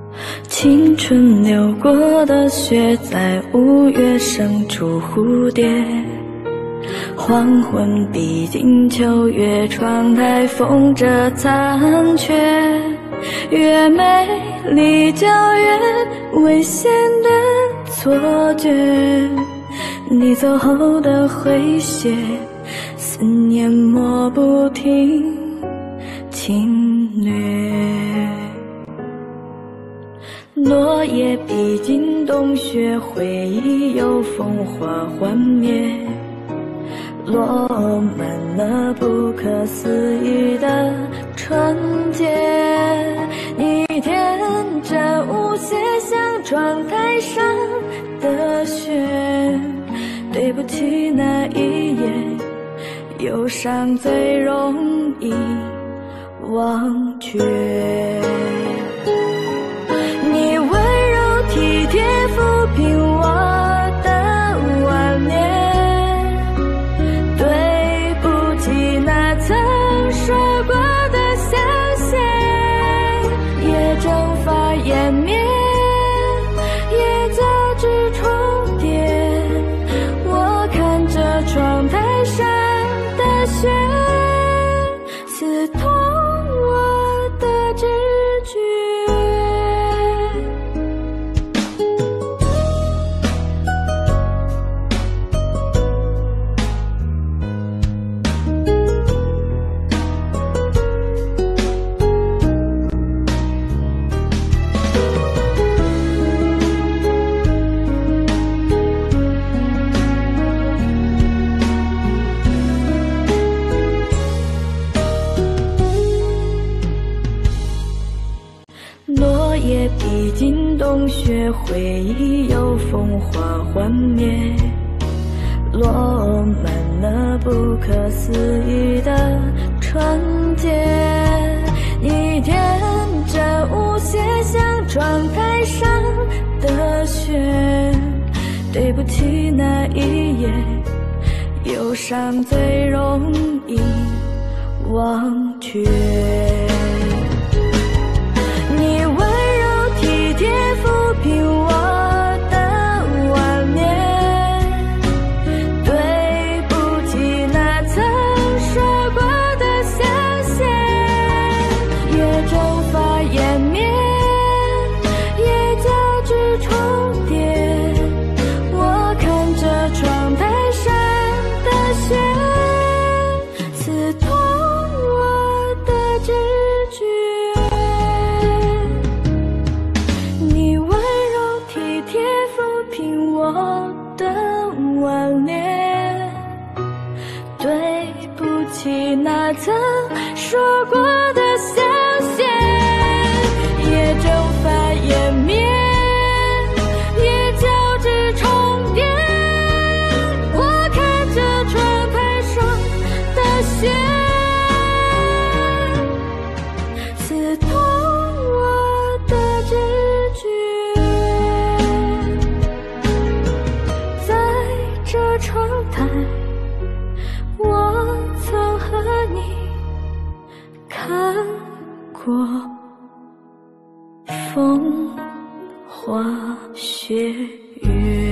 青春流过的雪，在5月生出蝴蝶。黄昏逼近秋月，窗台风着残缺。越美丽就越危险的错觉，你走后的回血，思念抹不停侵略。落叶逼近冬雪，回忆有风花幻灭，落满了不可思议的纯洁。你天真无邪，像窗台上的雪，对不起那一夜，忧伤最容易忘却。你温柔体贴抚平我的顽劣，对不起那曾说过的相携，也蒸发湮灭，也交织重叠。我看着窗台上的雪，刺痛我的直觉。落叶逼近冬雪，回忆有风花幻灭，落满了不可思议的纯洁。你天真无邪，像窗台上的雪，对不起那一夜，忧伤最容易忘却。你温柔体贴抚平我的顽劣，对不起那曾说过的相携，也蒸发湮灭，也交织重叠。我看着窗台上的雪，刺痛我的直觉。你温柔体贴抚平我的顽劣，对不起那曾说过的相携，也蒸发湮灭，也交织重叠。我看着窗台上的雪，刺痛我的直觉。在这窗台，我曾和你看过风花雪月。